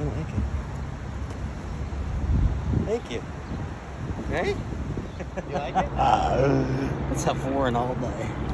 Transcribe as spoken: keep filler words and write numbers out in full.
like it. Thank you. Hey? You like it? Let's have Warren all day.